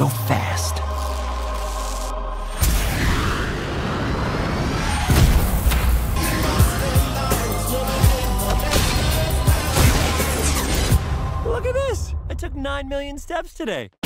go fast. Look at this! I took 9 million steps today.